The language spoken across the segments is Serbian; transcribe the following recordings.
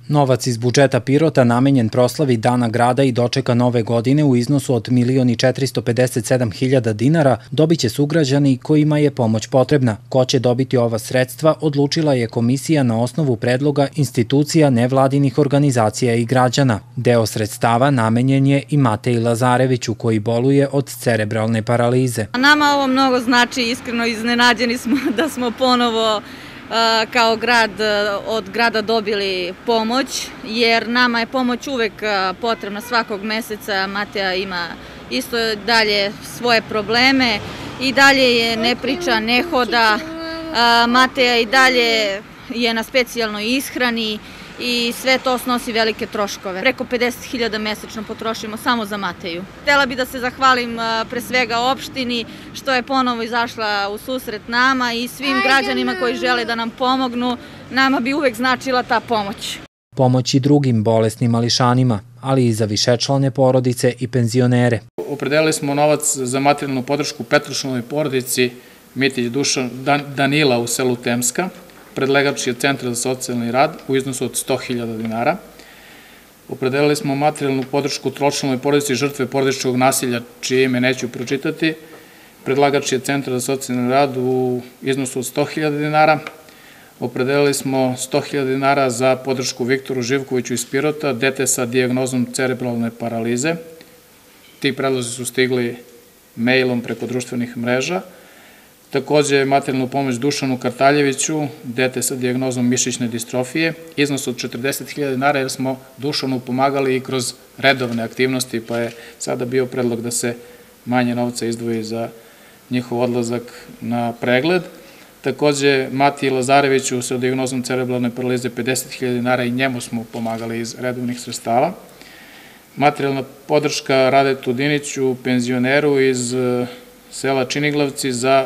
Novac iz budžeta Pirota namenjen proslavi Dana grada i dočeka nove godine u iznosu od 1.457.000 dinara dobiće sugrađani kojima je pomoć potrebna. Ko će dobiti ova sredstva odlučila je komisija na osnovu predloga institucija nevladinih organizacija i građana. Deo sredstava namenjen je i Mateji Lazareviću koji boluje od cerebralne paralize. Nama ovo mnogo znači, iskreno iznenađeni smo da smo ponovo kao grad od grada dobili pomoć, jer nama je pomoć uvek potrebna svakog meseca. Mateja ima isto dalje svoje probleme i dalje je ne priča, ne hoda. Mateja i dalje je na specijalnoj ishrani i sve to snosi velike troškove. Preko 50.000 mesečno potrošimo samo za Mateju. Htela bi da se zahvalim pre svega opštini što je ponovo izašla u susret nama i svim građanima koji žele da nam pomognu. Nama bi uvek značila ta pomoć. Pomoć i drugim bolesnim mališanima, ali i za višečlane porodice i penzionere. Opredelili smo novac za materijalnu podršku Petrušinovoj porodici Mitić Danila u selu Temska. Predlagač je Centar za socijalni rad u iznosu od 100.000 dinara. Opredelili smo materijalnu podršku tročlanoj porodici žrtve porodičnog nasilja, čije ime neću pročitati. Predlagač je Centar za socijalni rad u iznosu od 100.000 dinara. Opredelili smo 100.000 dinara za podršku Viktoru Živkoviću iz Pirota, dete sa dijagnozom cerebralne paralize. Ti predlozi su stigli mailom preko društvenih mreža. Takođe, materijalnu pomoć Dušanu Kartaljeviću, dete sa dijagnozom mišićne distrofije, iznos od 40.000 dinara jer smo Dušanu pomagali i kroz redovne aktivnosti, pa je sada bio predlog da se manje novca izdvoji za njihov odlazak na pregled. Takođe, Mateji Lazareviću sa dijagnozom cerebralne paralize 50.000 dinara i njemu smo pomagali iz redovnih sredstava. Materijalna podrška Radetu Diniću, penzioneru iz sela Činiglavci za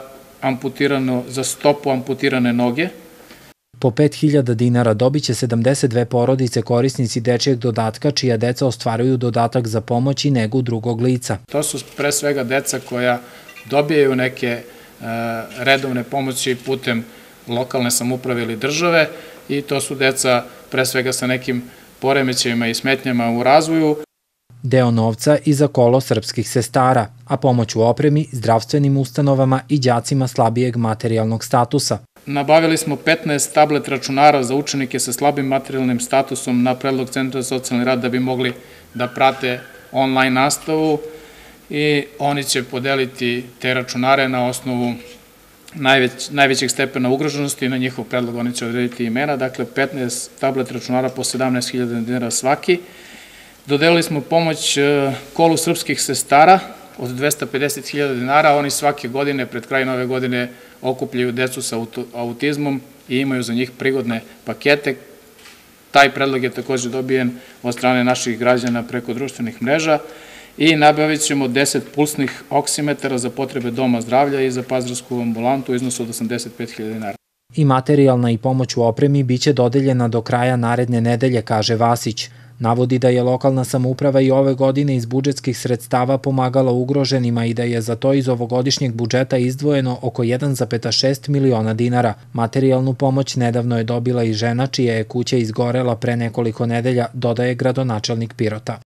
stopu amputirane noge. Po 5.000 dinara dobiće 72 porodice korisnici dečijeg dodatka čija deca ostvaruju dodatak za pomoć i negu drugog lica. To su pre svega deca koja dobijaju neke redovne pomoći putem lokalne samouprave ili države i to su deca pre svega sa nekim poremećajima i smetnjama u razvoju. Deo novca i za kolo srpskih sestara, a pomoć u opremi, zdravstvenim ustanovama i đacima slabijeg materijalnog statusa. Nabavili smo 15 tablet računara za učenike sa slabim materijalnim statusom na predlog Centra za socijalni rad da bi mogli da prate online nastavu i oni će podeliti te računare na osnovu najvećeg stepena ugroženosti i na njihov predlog oni će odrediti imena. Dakle, 15 tablet računara po 17.000 dinara svaki. Dodelili smo pomoć kolu srpskih sestara od 250.000 dinara. Oni svake godine, pred kraj nove godine, okupljaju decu sa autizmom i imaju za njih prigodne pakete. Taj predlog je takođe dobijen od strane naših građana preko društvenih mreža i nabavit ćemo 10 pulsnih oksimetara za potrebe doma zdravlja i za pazarsku ambulantu u iznosu od 85.000 dinara. I materijalna i pomoć u opremi biće dodeljena do kraja naredne nedelje, kaže Vasić. Navodi da je lokalna samouprava i ove godine iz budžetskih sredstava pomagala ugroženima i da je za to iz ovogodišnjeg budžeta izdvojeno oko 1,6 miliona dinara. Materijalnu pomoć nedavno je dobila i žena čija je kuća izgorela pre nekoliko nedelja, dodaje gradonačelnik Pirota.